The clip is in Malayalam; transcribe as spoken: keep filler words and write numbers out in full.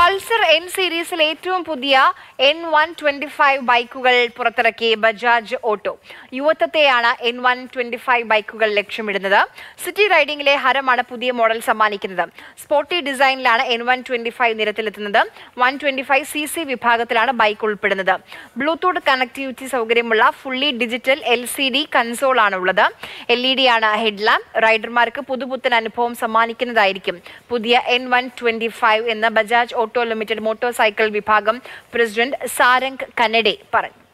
പൾസർ എൻ സീരീസിൽ ഏറ്റവും പുതിയ എൻ വൺ ട്വന്റി ഫൈവ് ബൈക്കുകൾ പുറത്തിറക്കി ബജാജ് ഓട്ടോ. യുവത്വത്തെയാണ് എൻ വൺ ട്വന്റി ഫൈവ് ബൈക്കുകൾ ലക്ഷ്യമിടുന്നത്. സിറ്റി റൈഡിംഗിലെ ഹരമാണ് പുതിയ മോഡൽ സമ്മാനിക്കുന്നത്. സ്പോർട്ടി ഡിസൈനിലാണ് എൻ വൺ ട്വന്റി ഫൈവ് നിരത്തിലെത്തുന്നത്. One twenty five C C വിഭാഗത്തിലാണ് ബൈക്ക് ഉൾപ്പെടുന്നത്. ബ്ലൂടൂത്ത് കണക്ടിവിറ്റി സൗകര്യമുള്ള fully digital L C D console ആണ് ഉള്ളത്. എൽ ഇ ഡി ആണ് ഹെഡ്ലാമ്പ്. റൈഡർമാർക്ക് പുതുപുത്തൻ അനുഭവം സമ്മാനിക്കുന്നതായിരിക്കും പുതിയ എൻ വൺ ട്വന്റി ഫൈവ് എന്ന് Bajaj auto limited motorcycle വിഭാഗം പ്രസിഡന്റ് സാരംഗ് കന്നഡെ പറഞ്ഞു.